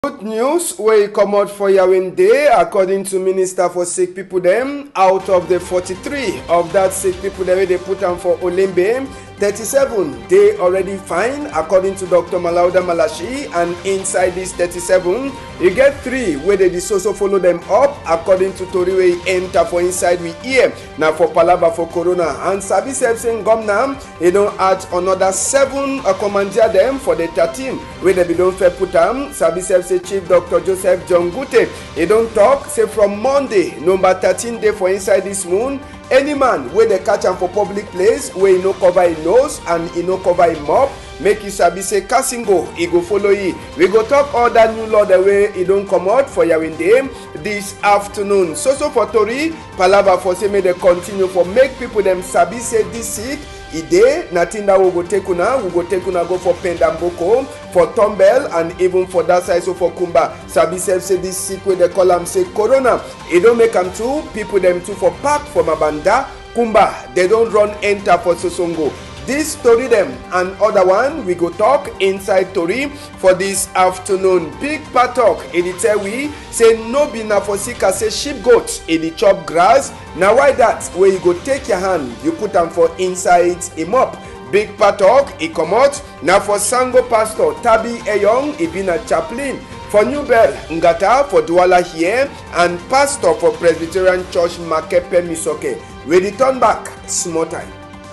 Good news wey come out for Yawinde according to Minister for Sick People dem. Out of the 43 of that sick people dem wey dey put am for Olembe, 37 dey already fine according to Dr. Malauda Malashi, and inside dis 37 you get 3 wey dey so follow dem up according to tori wey enter for inside we ear na for palava for corona. And sabi sef say governor e don add another 7 commandeer dem for the 13 wey dem bin don fair put am. Sabi sef say Chief Dr. Joseph John Gute e don talk say from Monday number 13 dey for inside this moon. Any man wey dey catch am for public place wey e no cover im nose and e no cover im mouth, make you sabi say Kasingo e go follow you. We go talk all that new law the way e don comot for Yawinde this afternoon. So for tori palava for say make dey continue for make people dem sabi say this sick e dey nothing that we go take una go for Pendamboko, for Tombel, and even for that side so for Kumba. Sabi sef say this sick wey dey call am say corona e don make am too people dem too for park for Mabanda, Kumba they don run enter for Sosongo. This story them and other one we go talk inside tori for this afternoon. Big Patok e dey tell we say no be na for sika say sheep goat e dey chop grass. Na why that wey you go take your hand you put am for inside a mop. Big Patok e comot na for Sango Pastor Tabi Eyong e be na chaplain for New Bell Ngata for Douala here, and pastor for Presbyterian Church Makepe Misoke. We return back small time.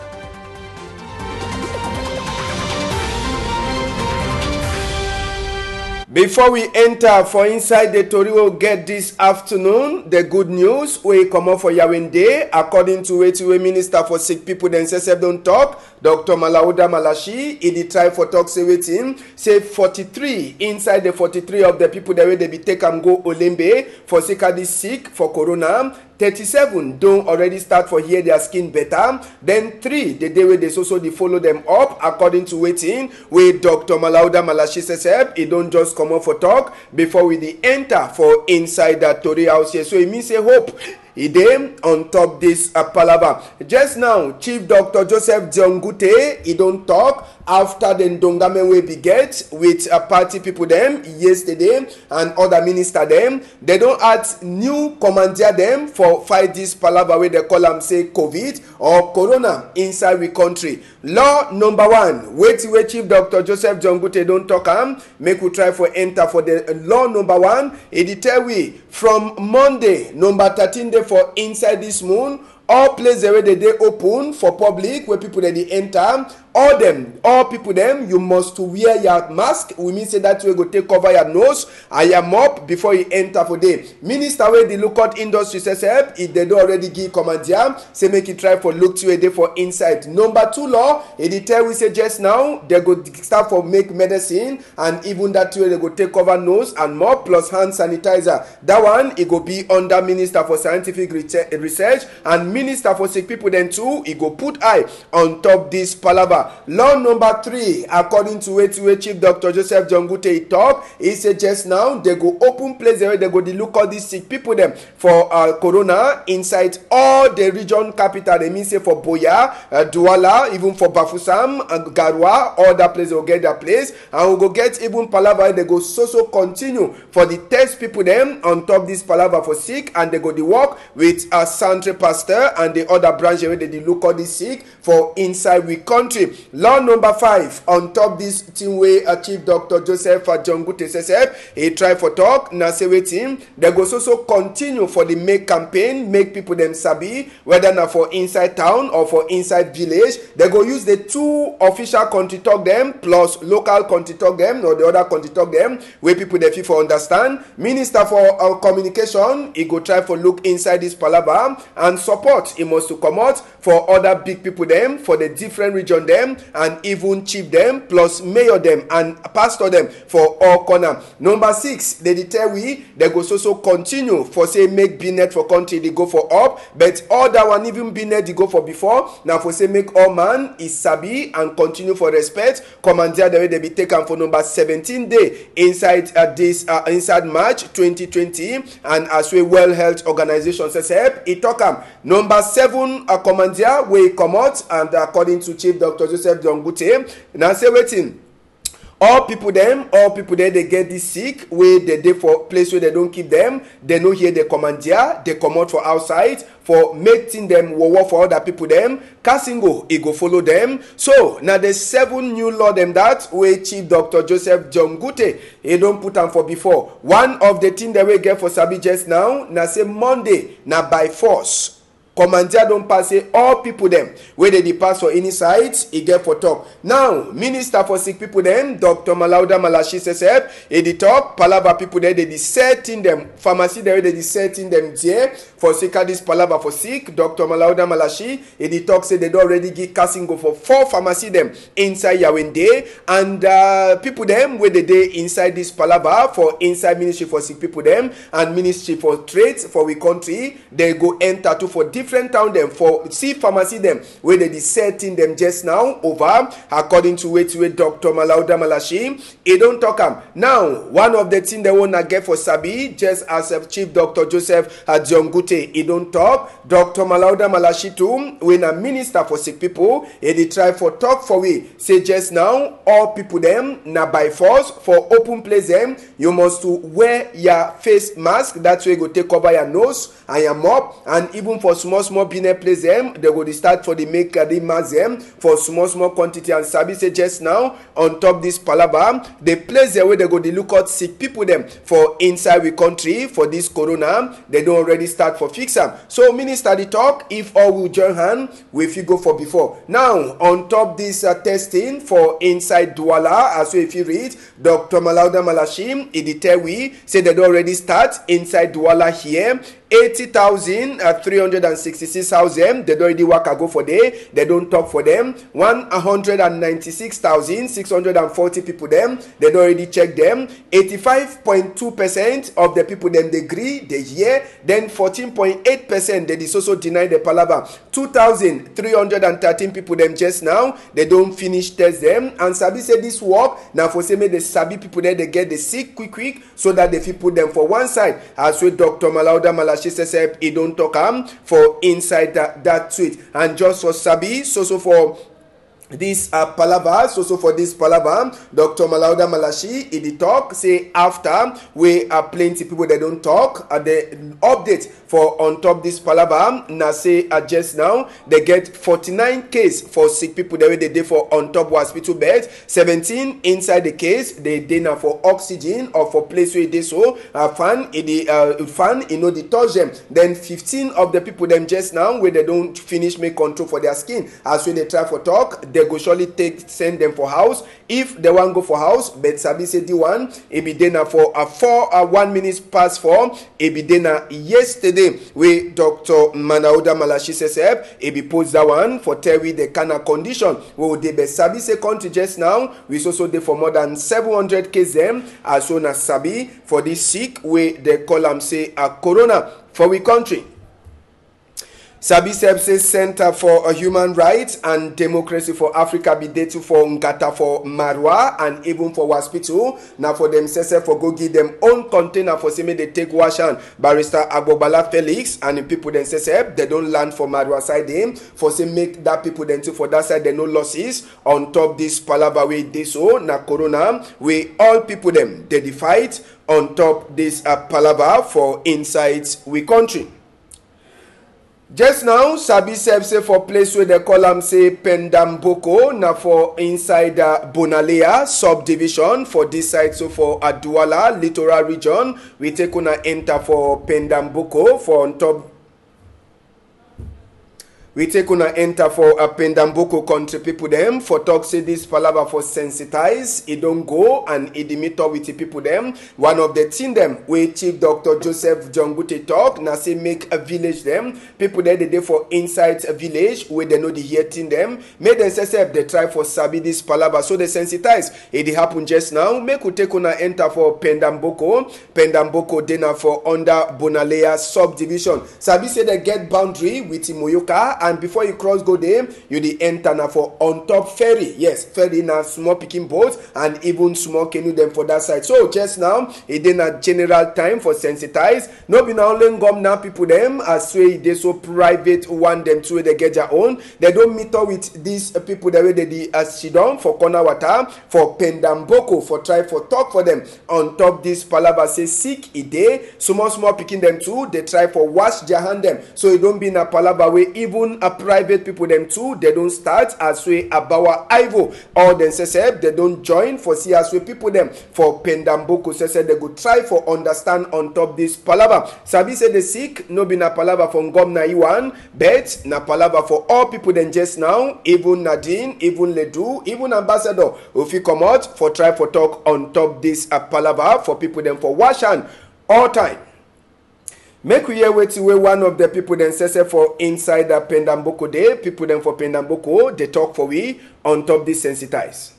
Before we enter for inside the tori we'll get this afternoon, the good news wey come up for Yawinde according to wetin Minister for Sick People dem sef don talk. Dr. Malauda Malashi e dey try for talk say wetin say 43 inside the 43 of the people dem wey dey be take am go Olembe for sake this sick for corona. 37 don already start for hear their skin better. Then 3 the day wey dey so dey follow them up according to wetin wey Dr. Malauda Malashi sef e don just come up for talk before we dey enter for inside that tori house here. So e mean say hope e dey on top this palava. Just now Chief Dr. Joseph John Gute e don talk after the ndongame wey be get with party people dem yesterday and other minister dem. They don add new commandeer dem for fight this palava wey they call am say COVID or corona inside we country. Law number 1 wetin wey Chief Dr. Joseph John Gute don talk am, make we try for enter for the law number 1. E dey tell we from Monday number 13 day for inside this moon, all places where they open for public where people they enter, all people them you must wear your mask. We mean say that way go take cover your nose and your mouth before you enter for day. Minister where the local industry says if they do already give commandeer say make it try for look to a day for inside. Number 2 law it tell we say just now they go start for make medicine, and even that way they go take cover nose and mouth plus hand sanitizer. That one it go be under Minister for Scientific Research, and Minister for Sick People then too e go put eye on top this palava. Law number 3 according to wetin Chief Dr. Joseph John Gute talk, he said just now they go open place where they go dey look all these sick people them for corona inside all the region capital. They mean say for Boya, Douala, even for Bafoussam, Garoua, all that place will get their place, and we go get even palava. They go so continue for the test people them on top this palava for sick, and they go the work with a Santre Pasteur and the other branch where they look all this sick for inside we country. Law number 5 on top this thing wey Chief Dr. Joseph John Gute sef he try for talk na say wetin they go so continue for the make campaign, make people them sabi whether na for inside town or for inside village. They go use the 2 official country talk them plus local country talk them or the other country talk them where people dey fit for understand. Minister for communication he go try for look inside this palava and support he must to come out for other big people them for the different region them, and even chief them plus mayor them and pastor them for all corner. Number 6 they tell we they go so continue for say make binet for country they go for up, but all that one even binet they go for before now for say make all man is sabi and continue for respect. Commandeer the way they be taken for number 17 day inside this inside March 2020, and as we World Health Organization says help it talk am number 7 commandeer wey come out, and according to Chief Dr. Joseph John Gute now say wetin all people there they get this sick wey they dey for place where they don't keep them. They no hear the commandeer, they come out for outside for making them war for other people them. Kasingo e go follow them. So now the 7 new law them that wey Chief Dr. Joseph John Gute he don't put am for before. One of the thing that we get for sabi just now na say Monday na by force. Commander don't pass say all people them where they pass for any sides he get for talk. Now Minister for Sick People them Dr. Malauda Malashi says he dey talk palava people there they setting them pharmacy there they setting them there for sick this palava for sick. Dr. Malauda Malashi he dey talk say they don't already give casting go for 4 pharmacy them inside Yawende and people them where they dey inside this palava for inside Ministry for Sick People them and Ministry for Trades for we country they go enter to for different town them for see pharmacy them where they setting them just now over according to way Dr. Malauda Malashi he don't talk am. Now one of the thing they wanna get for sabi just as Chief Dr. Joseph John Gute he don't talk. Dr. Malauda Malashi too when a minister for sick people he dey try for talk for we say just now all people them na by force for open place them you must to wear your face mask that way go take cover your nose and your mouth and even for small business place them they go start for the make the mask them for small quantity and sabi say just now on top this palaba the place there where they go dey look out sick people them for inside we country for this corona they don't already start for fix am. So minister the talk if all will join hand we fit go for before. Now on top this testing for inside Douala as well if you read Dr. Malauda Malashi he dey tell we say they don't already start inside Douala here 80,000 366,000 they don't already work go for day they don't talk for them 196,640 people them they don't already check them 85.2% of the people them they agree they hear then 14.8% they also deny the palava 2,313 people them just now they don't finish test them and sabi say this work now for say make the sabi people there they get the sick quick so that they fit put them for one side as well Dr. Malauda Malashi says he don't talk for inside that tweet and just for sabi so for this palava so for this palava Dr. Malauda Malashi he talk say after we are plenty people that don't talk the update for on top this palava na say just now they get 49 case for sick people the way they did for on top hospital bed 17 inside the case they dey now for oxygen or for place where they so fan the touch them then 15 of the people them just now where they don't finish make control for their skin as when they try for talk they go surely send them for house if they want go for house but sabi say the one e be dey na for 1 minute past 4 e be dey na yesterday wey Dr. Malauda Malashi says e be post that one for tell we the kind of condition wey dey be sabi say country just now we also dey for more than 700 cases them as soon as sabi for this sick wey they call am say a corona for we country. Sabi Sepse Center for Human Rights and Democracy for Africa be there too for Ngata for Marwa and even for hospital. Now for them say for go give them own container for say they take wash and Barrister Agbobala Felix and the people then say they don't land for Marwa side them for say make that people then too for that side they no losses on top this palava way they so na corona we all people them they fight on top this palava for inside we country. Just now, Sabi say for place where they call am say Pendamboko na for inside Bonalea subdivision for this side so for Douala littoral region we take on enter for Pendamboko for on top. We take on enter for a Pendamboko country people them for talk say this palava for sensitize it don't go and it meet up with the people them. One of the thing them we Chief Dr. Joseph John Gute talk na say make a village them people there they for inside a village where they know the hear thing them make them say they try for sabi this palava so they sensitize it happen just now make we take on enter for Pendamboko dinner for under Bonalea subdivision sabi say they get boundary with Imoyoka and before you cross go there, you dey enter na for on top ferry. Yes, ferry na small pikin boat and even small canoe dem for that side. So just now e dey na general time for sensitize. No be na only ngom na people dem as wey e dey so private one dem too wey dey get their own. They don meet up with these people that wey dey dey sit down for corner water for Pendamboko for try for talk for them on top this palava say sick e dey. Small pikin dem too dey try for wash their hand dem. So e don be na palava wey even a private people dem too they don start as wey Abawa Ivo all dem say they don join for see as wey people dem for Pendamboko say they go try for understand on top this palava. Sabi say the sick no be na palava from Governor Iwan, but na palava for all people dem just now, even Nadine, even Ledu, even Ambassador if you come out for try for talk on top this palava for people dem for wash hand all time. Make we hear wetin wey one of the people dem say for inside the Pendamboko dey. People dem for Pendamboko they talk for we on top this sensitize.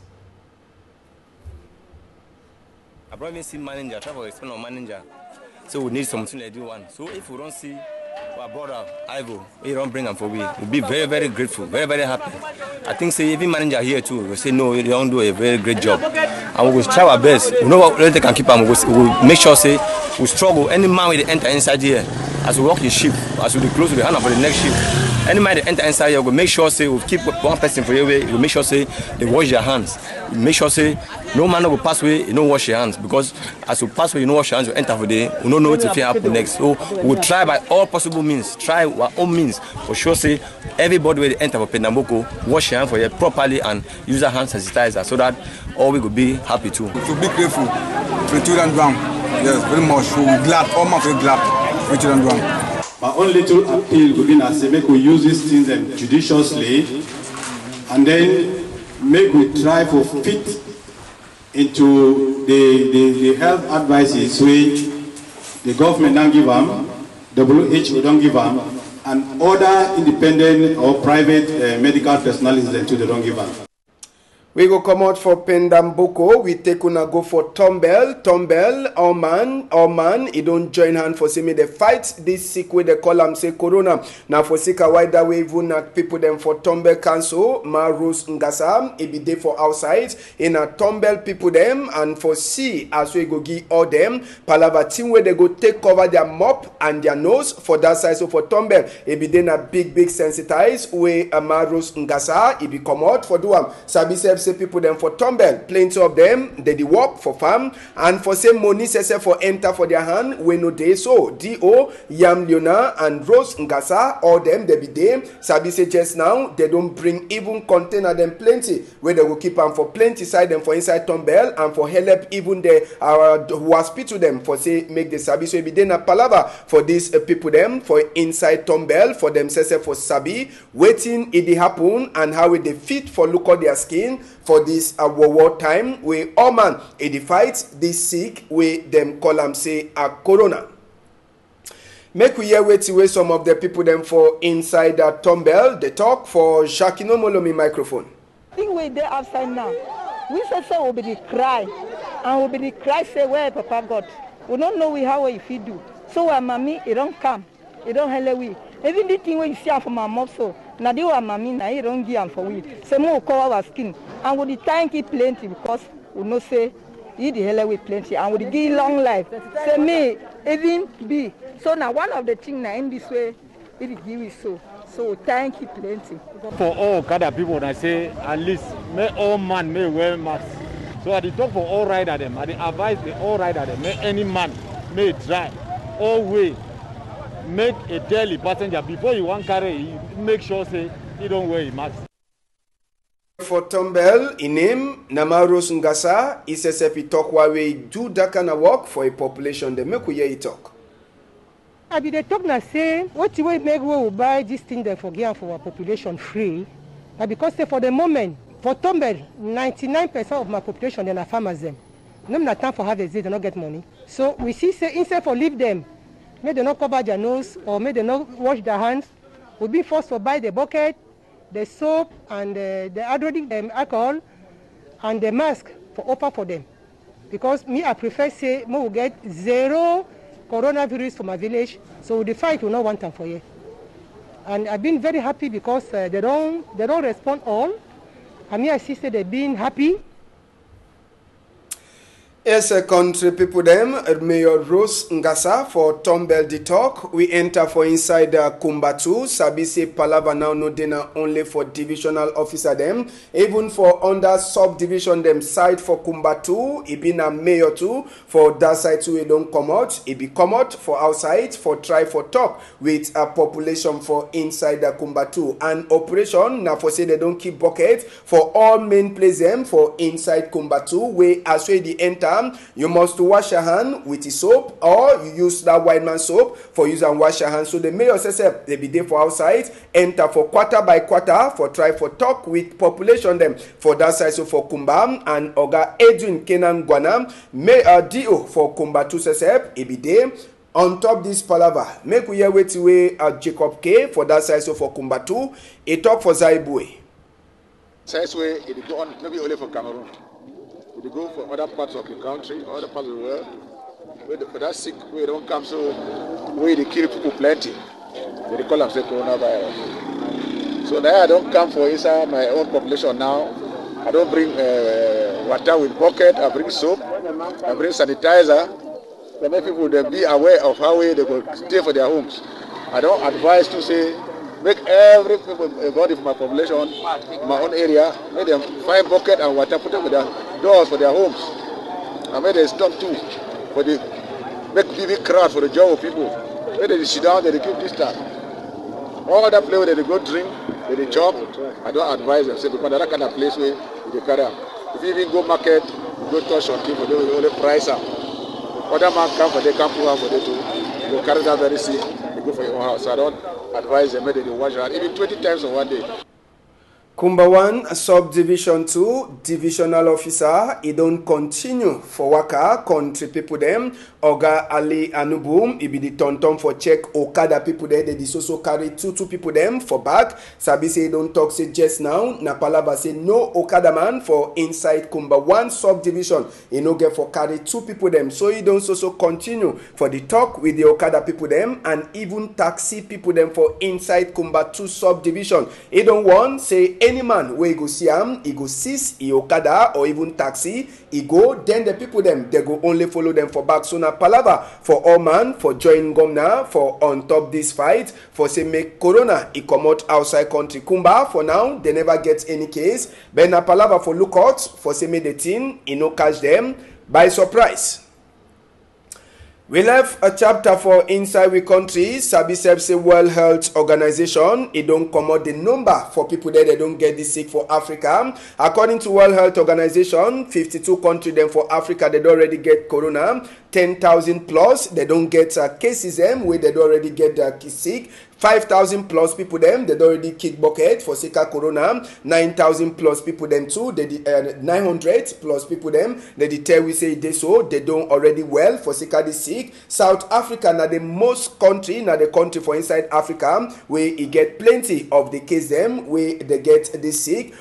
I probably see manager, try for explain on manager. So we need something to do one. So if we don't see our brother Ivo, we don't bring him for we'll be very, very grateful, very, very happy. I think say even manager here too will say no, they don't do a very great job. And we will try our best. We know what they can keep him. We'll make sure say we struggle. Any man will enter inside here as we walk the ship, as we close to the hand for the next ship. Any man they enter inside here, we'll make sure say we'll keep one person for your way. We'll make sure say they wash their hands. We'll make sure say no man will pass away, you don't wash your hands, because as you pass away, you don't wash your hands, you enter for the we don't know what to happen next. So we'll try by all possible means, try our own means for sure say everybody will enter for Pendamboko, wash your hands for you properly and use a hand sensitizer so that all we could be happy too. To be grateful for the children drum. Yes, very much. So we're glad, all my very glad for the children drum. My own little appeal would be as make we use these things judiciously and then make we try for fit into the health advices which the government don't give them, WHO don't give them, and other independent or private medical personalities that they don't give them. We go come out for Pendamboko. We take una go for Tombel, our man, he don't join hand for say me they fight this sick way they call him say corona. Now for sick a wider way even people them for Tombel Council, Marus Ngasa, he be there for outside. In a Tombel people them and for see as we go give all them palava team where they go take cover their mop and their nose for that side. So for Tombel, he be then a big sensitize where Marus Ngasa, he be come out for do am. Sabi say people them for Tombel, plenty of them they work for farm and for same money say for enter for their hand we no dey so Do Yam Leona and Rose Ngasa all them they be there. Sabi say just now they don't bring even container them plenty where they will keep them for plenty side them for inside Tombel and for help even the hospital them for say make the Sabi so be there na palava for these people them for inside Tombel for them say for Sabi waiting it happen and how they fit for look at their skin for this war time we all man it fight this sick we them call them say a corona. Make we hear wait some of the people them for inside that Tombel they talk for Shakino Molomi microphone. I think we there outside now. We say will be the cry and will be the cry say where Papa God. We don't know how we feel do. So when mommy it don't come, it don't help we. Even the thing when you see from my mouth so now they were mommy now it don't give for we. Say more cover our skin and we thank you plenty because we know say you the hell with plenty and we give long life. Say me even be so now one of the things now in this way it give is so thank you plenty. For all kind of people I say at least may all man may wear mask. So I talk for all rider them. I advise the all rider them. May any man may try all way make a daily passenger before you want carry make sure say he don't wear a mask. For Tombel, in him, Namaros Ngasa, he says if he talk while we do that kind of work for a population, they make we hear he talk. I be the talk now say what we make we will buy this thing there for give for our population free. And because say for the moment, for Tombel, 99% of my population they are farmers them. No not time for harvest, they don't get money. So we see say instead for leave them, may they not cover their nose or may they not wash their hands, we'll be forced to buy the bucket, the soap and the hydrogen alcohol and the mask for offer for them. Because me I prefer say we will get zero coronavirus for my village, so the fight will not want time for you. and I've been very happy because they don't respond all. I mean, I see say they've been happy. Yes, country people them, Mayor Rose Ngasa for Tombel the talk. We enter for inside Kumbatu. Sabise Palava now no dinner only for divisional officer them. Even for under subdivision them side for Kumbatu. It been a mayor too. For that side too, it don't come out. It be come out for outside for try for talk with a population for inside the Kumbatu. And operation now for say they don't keep bucket for all main place them for inside Kumbatu. Where as way the enter. You must wash your hand with the soap, or you use that white man soap for use and wash your hands. So the mayor says they be there for outside, enter for quarter by quarter for try for talk with population them for that side. So for Kumba and Oga Edwin Kenan Gwana, Mayor DO for Kumba 2 Sesep, he be there. On top this palaver, make we hear wait away Jacob K for that side. So for Kumba 2, he talk for Zaibwe. Side way, it go on maybe only for Cameroon. They go for other parts of the country, other parts of the world, where for that sick, where they don't come so, where they kill people plenty. They call them say coronavirus. So now I don't come for inside my own population now. I don't bring water with bucket, I bring soap, I bring sanitizer. Let make people be aware of how they go stay for their homes. I don't advise to say, make everybody from my population, my own area, make them find bucket and water, put them with their doors for their homes. And make them stop too, for the make big crowd for the job of people. Make them sit down, they keep distance. All other place where they go drink, where they chop, I don't advise them, say, because that kind of place where they carry them. If you even go market, you go touch on people, they will only price them. Other man come for they come to for they too. You carry that very sick, you go for your own house. So I don't advise them that they wash your hand even 20 times in one day. Kumba 1, Subdivision 2, Divisional Officer, he don't continue for waka, country people them, Oga Ali Anubum, he be the tonton for check Okada people there, they also carry two people them for back. Sabi say he don't talk say just now, Napalaba say no Okada man for inside Kumba 1 Subdivision, he no get for carry two people them, so he don't also continue for the talk with the Okada people them, and even taxi people them for inside Kumba 2 Subdivision. He don't want, say, any man where he go see him, he go seize he Okada or even taxi, he go, then the people them, they go only follow them for back. So na palava for all man, for join Gomna, for on top this fight, for say make Corona, he come out outside country. Kumba, for now, they never get any case. But na palava for lookout, for say make the team, he no catch them by surprise. We left a chapter for inside we country. Sabisep say World Health Organization, it don't come out the number for people there they don't get this sick for Africa. According to World Health Organization, 52 countries then for Africa they don't already get corona. 10,000 plus they don't get cases them where they don't already get sick. 5,000 plus people them they already kick bucket for Sika Corona. 9,000 plus people them too. They 900 plus people them they tell we say they so they don't already well for Sika this sick. South Africa now the most country now the country for inside Africa where it get plenty of the case them where they get this sick.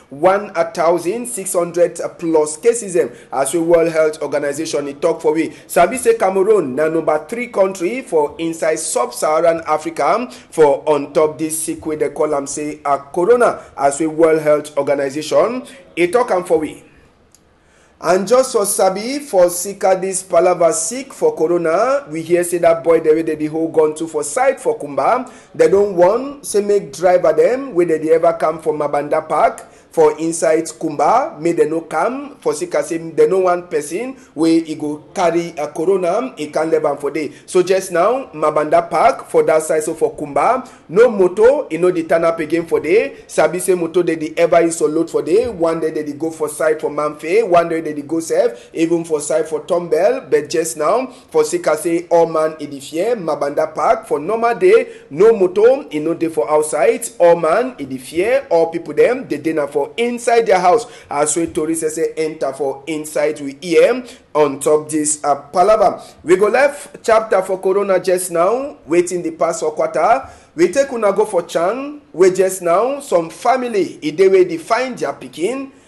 1,600 plus cases them as we World Health Organization it talk for we. Sabi say Cameroon now number 3 country for inside sub-Saharan Africa for on top this sick way they call them say a corona as we World Health Organization it talk am for we. And just for Sabi for Sika this palava sick for corona, we hear say that boy they the whole gone to for side for Kumba. They don't want say make driver them where they ever come from Mabanda Park for inside Kumba, may they no come for Sika say they no one person where he go carry a corona, he can live on for day. So just now Mabanda Park for that side so for Kumba, no moto, you know the turn up again for day. Sabi say moto they ever is so load for day. One day they go for side for Mamfe, one day they go safe, even for side for Tombel, but just now for Sika say all man edifie, Mabanda Park for normal day, no moto, you know they for outside, all man edifie, all people them, they dinner for inside their house. As we tourists say enter for inside we EM on top this palava. We go left chapter for corona just now, waiting the past or quarter. We take una go for Chan, where just now some family they way they find their picking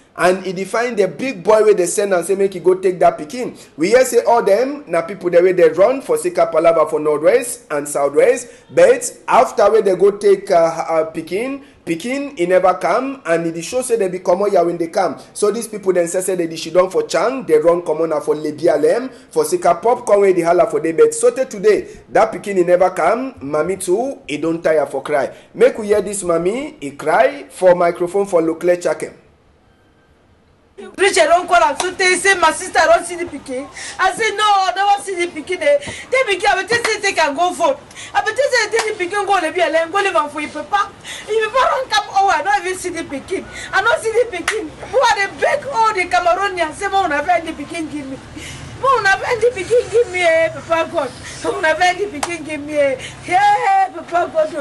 and he define the big boy wey dey send am say make he go take that pikin. We hear say all them na people the way they run for Sika Palava for Northwest and Southwest, but after wey they go take pikin he never come, and it show say they be comot here when they come. So these people then say they she done for Chang, they run common for Lebialem, for Sika Popcorn wey the holla for the bed. So today that pikin he never come, mommy too, he don't tire for cry. Make we hear this mommy, he cry for microphone for Lokle Chakem. Preacher don't call am so they say my sister don't see the pikin. I say no, I don't see the pikin. They pikin, I bet say they can go for. I bet say the pikin go le be alone, go live am for your papa. If papa don't come over, I don't even see the pikin. I don't see the pikin. Who are they beg all the Cameroonians? Say more na the pikin give me. More na the pikin give me, Papa God. More na the pikin give me. Hey, Papa God.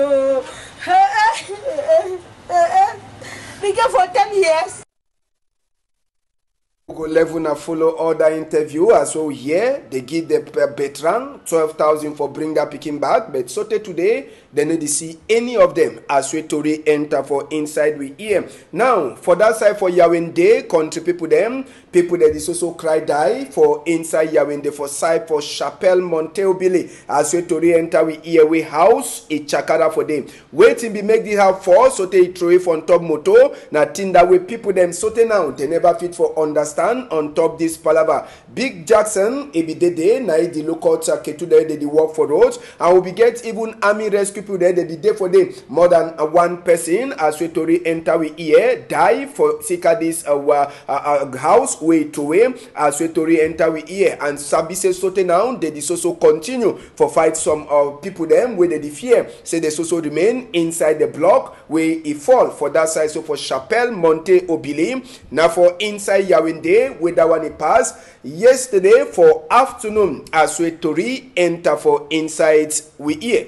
Pikin for 10 years. Go level na follow other interview as well here. They give the veteran 12,000 for bring that pikin back, but so today they need to see any of them as we Tori enter for inside we here. Now for that side for Yawende country people that is also cry die for inside Yawende for side for Chapelle Monteo Billy as we Tori enter we here we house a chakara for them. Waiting be make this house for so they throw it on top moto na thing that way people them so now they never fit for understand on top this palava. Big Jackson ebidede na the local ketu there they work for roads and we be get even army rescue people there they be there for them more than one person as we Tori enter we here die for sika this house way to way as we Tori enter we here and Sabise sote now they also continue for fight some people them where they fear say they also remain inside the block where he fall for that side. So for Chapelle Monte Obili now for inside Yawende with that one he passed yesterday for afternoon as we Tori enter for inside we here.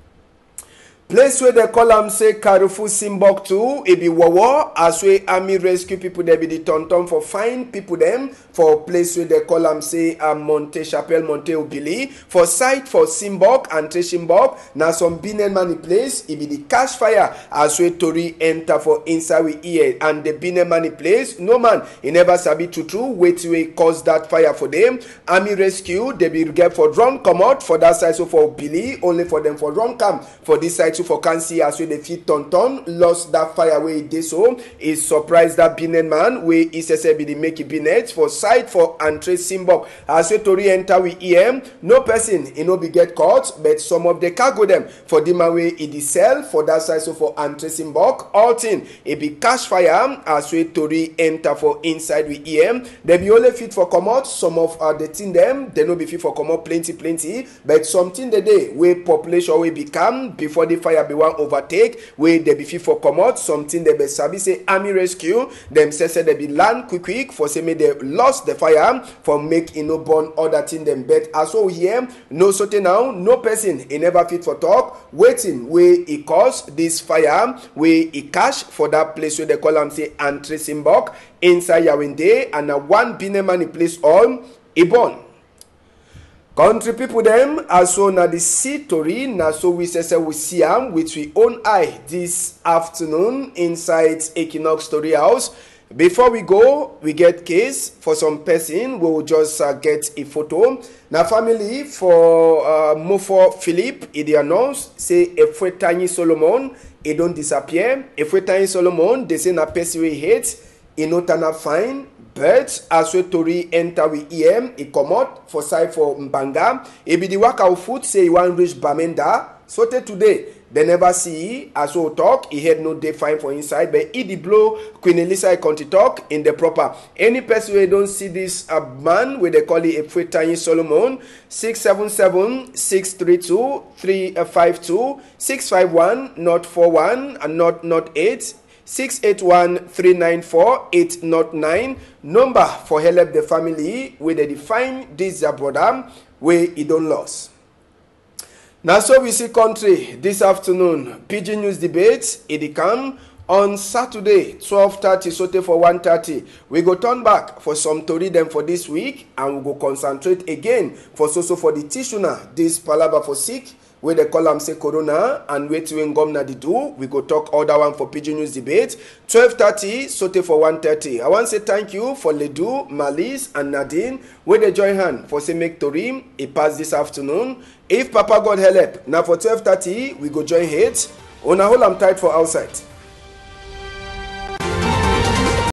Place where they call am say Carrefour Simbok it be Wawa as we army rescue people they be the tonton for find people them for place where they call am say Monte Chapelle Monte Obili for site for Simbok and Treshimbok na some Binen money place it be the cash fire as we Tori enter for inside we here and the Binen money place no man he never sabi true wait we cause that fire for them. Army rescue they be get for run come out for that side so for Billy only for them for run come for this side. So for Kansi as we the feet tonton lost that fire way they so is surprised that Binen man we is be the make it Binet for side for Andre Simbok as we Tori enter we EM no person you know be get caught but some of the cargo them for the man way it is sell for that side. So for Andre Simbok all thing it be cash fire as we Tori enter for inside we EM they be only fit for come out some of the thing them they no be fit for come out plenty but something the day where population will become before the fire be one overtake where they be fit for come out something they be sabi say army rescue them say they be land quick for say may they lost the fire for make no burn other thing them but as well here no certain now no person he never fit for talk waiting where he cause this fire where he cash for that place where they call them say Andre Simbok inside Yawende and a one Binemani place on Ibon. Country people them also na the sea Tori na so we say we see am with we own eye this afternoon inside Equinox Story House. Before we go, we get case for some person. We will just get a photo. Na family for Mofo Philip, it announce say Efwetani Solomon, he don't disappear. Efwetani Solomon, they say na person we hate, he not turn up fine. But as we Tori enter with EM, he come out for side for Mbanga. He be the work of food say he want reach Bamenda. So today, they never see as we talk. He had no day fine for inside, but he the blow Queen Elisa County talk in the proper. Any person who don't see this man where they call it Efwetani Solomon 677-632-352 651 not 41 and not 8. 681-394-809 number for help the family where they define this their brother where he don't lose. Now so we see country this afternoon PG News debate it come on Saturday 12:30 sote for 1:30 we go turn back for some Tori them for this week and we go concentrate again for so for the tissue this palava for sick wey dey call am say corona and wetin governor dey do. We go talk all that one for Pidgin News debate 12:30 sotey for 1:30. I wan say thank you for Ledu, Malice and Nadine wey dey join hand for say make tori e pass this afternoon. If Papa God help, na for 12:30 we go join hate. Una hold am tight for outside.